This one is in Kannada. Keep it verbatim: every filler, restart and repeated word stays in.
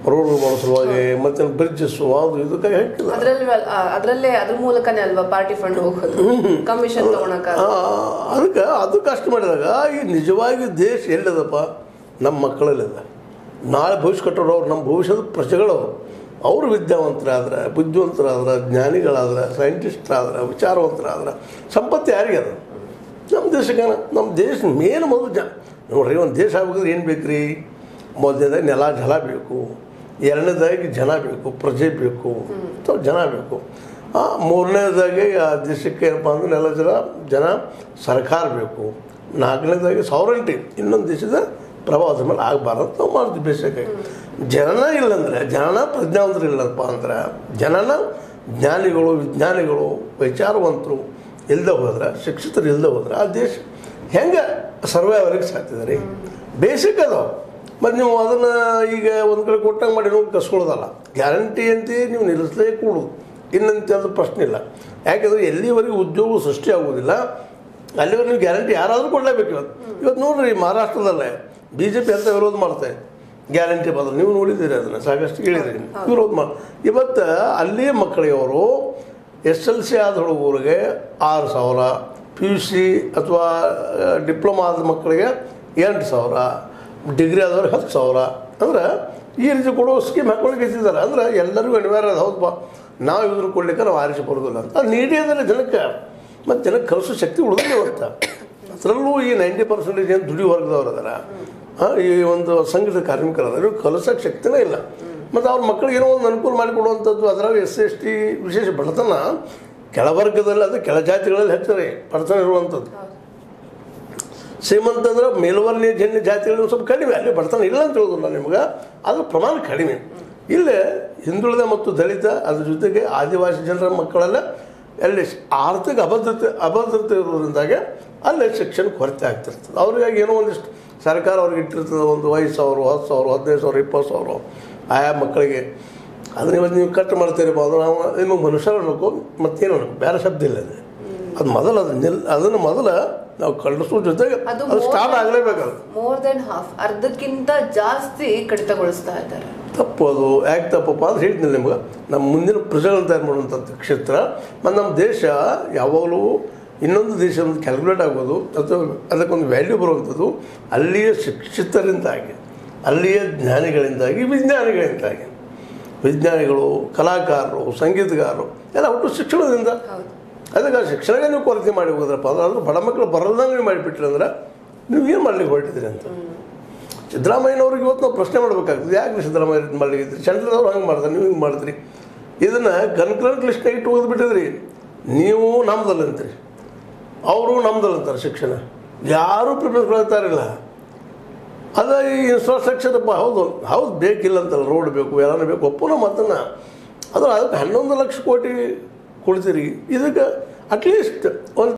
ರೋಡ್ಗಳು ಸಲುವಾಗಿ ಮತ್ತು ಬ್ರಿಡ್ಜಸ್ಸು ಅದು ಇದಕ್ಕಾಗಿ ಹಾಕಿಲ್ಲ. ಅದರಲ್ಲೇ ಅದ್ರ ಮೂಲಕನೇ ಅಲ್ವಾ ಪಾರ್ಟಿ ಫಂಡ್ ಹೋಗೋದು, ಕಮಿಷನ್ ತಗೊಳಕ. ಅದಕ್ಕೆ ಅದಕ್ಕೆ ಅಷ್ಟು ಮಾಡಿದಾಗ ಈ ನಿಜವಾಗಿ ದೇಶ ಎಲ್ಲಿದಪ್ಪ? ನಮ್ಮ ಮಕ್ಕಳಲ್ಲಿದೆ. ನಾಳೆ ಭವಿಷ್ಯ ಕಟ್ಟೋರು ಅವ್ರು, ನಮ್ಮ ಭವಿಷ್ಯದ ಪ್ರಜೆಗಳವರು. ಅವರು ವಿದ್ಯಾವಂತರಾದ್ರೆ, ಬುದ್ಧಿವಂತರಾದ್ರೆ, ಜ್ಞಾನಿಗಳಾದ್ರೆ, ಸೈಂಟಿಸ್ಟ್ರಾದ್ರೆ, ವಿಚಾರವಂತರಾದ್ರೆ ಸಂಪತ್ತು ಯಾರಿಗೆ ಅದು? ನಮ್ಮ ದೇಶಕ್ಕೆ. ನಮ್ಮ ದೇಶ ಮೇನ್ ಮೊದಲು ಜ ನೋಡ್ರಿ, ಒಂದು ದೇಶ ಆಗ್ಬೇಕಾದ್ರೆ ಏನು ಬೇಕು ರೀ? ಮೊದಲನೇದಾಗಿ ನೆಲ ಜಲ ಬೇಕು, ಎರಡನೇದಾಗಿ ಜನ ಬೇಕು, ಪ್ರಜೆ ಬೇಕು, ಅಥವಾ ಜನ ಬೇಕು. ಮೂರನೇದಾಗಿ ಆ ದೇಶಕ್ಕೆ ಏನಪ್ಪ ಅಂದ್ರೆ ನೆಲ ಜಲ ಜನ ಸರ್ಕಾರ ಬೇಕು. ನಾಲ್ಕನೇದಾಗಿ ಸಾವರಂಟಿ, ಇನ್ನೊಂದು ದೇಶದ ಪ್ರಭಾವದ ಮೇಲೆ ಆಗಬಾರ್ದು ನಾವು ಮಾಡ್ತೀವಿ. ಬೇಸಿಕಾಗಿ ಜನನ ಇಲ್ಲಂದರೆ, ಜನನ ಪ್ರಜ್ಞಾವಂತರು ಇಲ್ಲಪ್ಪ ಅಂದ್ರೆ, ಜನನ ಜ್ಞಾನಿಗಳು, ವಿಜ್ಞಾನಿಗಳು, ವಿಚಾರವಂತರು ಇಲ್ಲದೆ ಹೋದ್ರೆ, ಶಿಕ್ಷಿತರು ಇಲ್ಲದೆ ಹೋದ್ರೆ ಆ ದೇಶ ಹೆಂಗೆ ಸರ್ವೇ ಅವರಿಗೆ ಸಾಧ್ತಿದೆ ರೀ? ಬೇಸಿಕ್ ಅದಾವೆ. ಮತ್ತು ನೀವು ಅದನ್ನು ಈಗ ಒಂದು ಕಡೆ ಕೊಟ್ಟಂಗೆ ಮಾಡಿ ನೋಡಿ ಕಸ್ಕೊಳ್ಳೋದಲ್ಲ. ಗ್ಯಾರಂಟಿ ಅಂತ ನೀವು ನಿಲ್ಲಿಸಲೇ ಕೂಡೋದು, ಇನ್ನಂತ ಅದು ಪ್ರಶ್ನೆ ಇಲ್ಲ. ಯಾಕೆಂದರೆ ಎಲ್ಲಿವರೆಗೆ ಉದ್ಯೋಗ ಸೃಷ್ಟಿ ಆಗೋದಿಲ್ಲ ಅಲ್ಲಿವರೆಗೆ ನೀವು ಗ್ಯಾರಂಟಿ ಯಾರಾದರೂ ಕೊಡಲೇಬೇಕು. ಇವತ್ತು ಇವತ್ತು ನೋಡಿರಿ, ಮಹಾರಾಷ್ಟ್ರದಲ್ಲೇ ಬಿ ಜೆ ಪಿ ಅಂತ ವಿರೋಧ ಮಾಡ್ತಾರೆ ಗ್ಯಾರಂಟಿ ಬದಲು. ನೀವು ನೋಡಿದ್ದೀರಿ, ಅದನ್ನು ಸಾಕಷ್ಟು ಕೇಳಿದ್ರಿ, ವಿರೋಧ ಮಾಡಿ. ಇವತ್ತು ಅಲ್ಲಿಯೇ ಮಕ್ಕಳಿಗೆ ಅವರು ಎಸ್ ಎಲ್ ಸಿ ಆದ ಹುಡುಗರಿಗೆ ಆರು ಸಾವಿರ, ಪಿ ಯು ಸಿ ಅಥವಾ ಡಿಪ್ಲೊಮಾ ಆದ ಮಕ್ಕಳಿಗೆ ಎಂಟು ಸಾವಿರ, ಡಿಗ್ರಿ ಆದವ್ರಿಗೆ ಹತ್ತು ಸಾವಿರ ಅಂದ್ರೆ ಈ ರೀತಿ ಕೊಡೋ ಸ್ಕೀಮ್ ಹಾಕ್ಕೊಳಕ್ಕೆ ಇಟ್ಟಿದ್ದಾರೆ. ಅಂದ್ರೆ ಎಲ್ಲರಿಗೂ ಅನಿವಾರ್ಯ ಅದು. ಹೌದಪ್ಪ, ನಾವು ಇದ್ರ ಕೊಡ್ಲಿಕ್ಕೆ ನಾವು ಆರಿಸಿ ಬರೋದಿಲ್ಲ ಅಂತ ಅದು ನೀಡಿ ಅದರಲ್ಲಿ ಜನಕ್ಕೆ. ಮತ್ತು ಜನಕ್ಕೆ ಕಲಿಸೋ ಶಕ್ತಿ ಉಳಿದಿಲ್ಲ ಇವತ್ತು. ಅದರಲ್ಲೂ ಈ ನೈಂಟಿ ಪರ್ಸೆಂಟೇಜ್ ಏನು ದುಡಿ ವರ್ಗದವ್ರು ಅದಾರ, ಈ ಒಂದು ಸಂಘಟಿತ ಕಾರ್ಮಿಕರು ಅದಾರ, ಕಲಿಸೋಕ್ಕೆ ಶಕ್ತಿನೇ ಇಲ್ಲ. ಮತ್ತು ಅವ್ರ ಮಕ್ಕಳಿಗೆ ಏನೋ ಒಂದು ಅನುಕೂಲ ಮಾಡಿಕೊಡುವಂಥದ್ದು. ಅದರಾಗ ಎಸ್ ಸಿ ಎಸ್ ಟಿ ವಿಶೇಷ ಬಡತನ ಕೆಳವರ್ಗದಲ್ಲಿ, ಅದು ಕೆಳಜಾತಿಗಳಲ್ಲಿ ಹೆಚ್ಚರಿ ಬಡತನ ಇರುವಂಥದ್ದು. ಶ್ರೀಮಂತ ಅಂದ್ರೆ ಮೇಲ್ವರ್ಣೀಯ ಜನ್ಯ ಜಾತಿಗಳು ಸ್ವಲ್ಪ ಕಡಿಮೆ, ಅಲ್ಲಿ ಬಡತನ ಇಲ್ಲ ಅಂತ ಹೇಳೋದಿಲ್ಲ ನಿಮ್ಗೆ, ಅದ್ರ ಪ್ರಮಾಣ ಕಡಿಮೆ. ಇಲ್ಲೇ ಹಿಂದುಳಿದ ಮತ್ತು ದಲಿತ, ಅದ್ರ ಜೊತೆಗೆ ಆದಿವಾಸಿ ಜನರ ಮಕ್ಕಳೆಲ್ಲ ಅಲ್ಲಿ ಆರ್ಥಿಕ ಅಭದ್ರತೆ ಅಭದ್ರತೆ ಇರೋದ್ರಿಂದಾಗೆ ಅಲ್ಲೇ ಶಿಕ್ಷಣ ಕೊರತೆ ಆಗ್ತಿರ್ತದೆ. ಅವ್ರಿಗಾಗಿ ಏನೋ ಒಂದಿಷ್ಟು ಸರ್ಕಾರ ಅವ್ರಿಗೆ ಇಟ್ಟಿರ್ತದೆ, ಒಂದು ಐದು ಸಾವಿರ, ಹತ್ತು ಸಾವಿರ, ಹದಿನೈದು ಸಾವಿರ, ಇಪ್ಪತ್ತು ಸಾವಿರ ಆಯಾ ಮಕ್ಕಳಿಗೆ. ಅದನ್ನ ಇವತ್ತು ನೀವು ಕಟ್ ಮಾಡ್ತೀರಪ್ಪ ಅಂದ್ರೆ ನಾವು ನಿಮಗೆ ಮನುಷ್ಯರು ಅನ್ಬೇಕು, ಮತ್ತೇನು ಅನ್ಬೇಕು, ಬೇರೆ ಶಬ್ದ ಇಲ್ಲ. ಅದು ಅದು ಮೊದಲು ಅದು ನಿಲ್ ಅದನ್ನು ಮೊದಲು ನಾವು ಕಳಿಸೋ ಜೊತೆಗೆ ಅದು ಸ್ಟಾರ್ಟ್ ಆಗಲೇಬೇಕದು. ಮೋರ್ ದೆನ್ ಹಾಫ್, ಅರ್ಧಕ್ಕಿಂತ ಜಾಸ್ತಿ ಕಡಿತಗೊಳಿಸ್ತಾ ಇದ್ದಾರೆ. ತಪ್ಪು ಅದು. ಯಾಕೆ ತಪ್ಪಪ್ಪ ಅಂತ ಹೇಳ್ತೀನಿ ನಿಮ್ಗೆ. ನಮ್ಮ ಮುಂದಿನ ಪ್ರಜೆಗಳನ್ನು ತಯಾರು ಮಾಡುವಂಥದ್ದು ಕ್ಷೇತ್ರ. ಮತ್ತು ನಮ್ಮ ದೇಶ ಯಾವಾಗಲೂ ಇನ್ನೊಂದು ದೇಶ ಒಂದು ಕ್ಯಾಲ್ಕುಲೇಟ್ ಆಗೋದು ಅಥವಾ ಅದಕ್ಕೊಂದು ವ್ಯಾಲ್ಯೂ ಬರುವಂಥದ್ದು ಅಲ್ಲಿಯ ಶಿಕ್ಷಿತರಿಂದಾಗಿ, ಅಲ್ಲಿಯ ಜ್ಞಾನಿಗಳಿಂದಾಗಿ, ವಿಜ್ಞಾನಿಗಳಿಂದಾಗಿ. ವಿಜ್ಞಾನಿಗಳು, ಕಲಾಕಾರರು, ಸಂಗೀತಗಾರರು ಎಲ್ಲ ಒಟ್ಟು ಶಿಕ್ಷಣದಿಂದ. ಅದಕ್ಕೆ ಆ ಶಿಕ್ಷಣಕ್ಕೆ ನೀವು ಕೊರತೆ ಮಾಡಿ ಹೋದ್ರಪ್ಪ ಅಂದ್ರೆ, ಅದ್ರ ಬಡ ಮಕ್ಕಳು ಬರೋದಂಗೆ ನೀವು ಮಾಡಿಬಿಟ್ರಿ ಅಂದ್ರೆ ನೀವು ಏನು ಮಾಡ್ಲಿಕ್ಕೆ ಹೊರಟಿದ್ರಿ ಅಂತ. ಸಿದ್ದರಾಮಯ್ಯನವ್ರಿಗೆ ಇವತ್ತು ನಾವು ಪ್ರಶ್ನೆ ಮಾಡಬೇಕಾಗ್ತದೆ, ಯಾಕೆ ಸಿದ್ದರಾಮಯ್ಯ ಮಾಡ್ಲಿಕ್ಕೆ ಸೆಂಟ್ರದವ್ರು ಹಂಗೆ ಮಾಡ್ತಾರೆ, ನೀವು ಹಿಂಗೆ ಮಾಡ್ತೀರಿ. ಇದನ್ನು ಕನ್ಕರೆಂಟ್ ಲಿಸ್ಟ್ನಾಗ ಇಟ್ಟು ಓದ್ಬಿಟ್ಟಿದ್ರಿ. ನೀವು ನಮ್ದಲ್ಲಿ ಅಂತೀರಿ, ಅವರು ನಮ್ದಲ್ಲಿ ಅಂತಾರೆ. ಶಿಕ್ಷಣ ಯಾರೂ ಪ್ರಿಫರೆನ್ಸ್ ಕೊಡ್ತಾರಿಲ್ಲ. ಅದು ಈ ಇನ್ಫ್ರಾಸ್ಟ್ರಕ್ಚರಪ್ಪ, ಹೌದು ಹೌದು ಬೇಕಿಲ್ಲ ಅಂತಲ್ಲ, ರೋಡ್ ಬೇಕು, ಎಲ್ಲನೂ ಬೇಕು, ಒಪ್ಪುನ ಮಾತನ್ನು. ಅದು ಅದಕ್ಕೆ ಹನ್ನೊಂದು ಲಕ್ಷ ಕೋಟಿ ಕೊಡ್ತೀರಿ. ಇದಕ್ಕೆ ಅಟ್ಲೀಸ್ಟ್ ಒಂದು